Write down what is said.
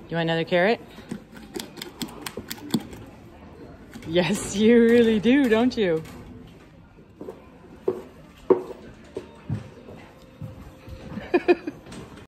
You want another carrot? Yes, you really do, don't you?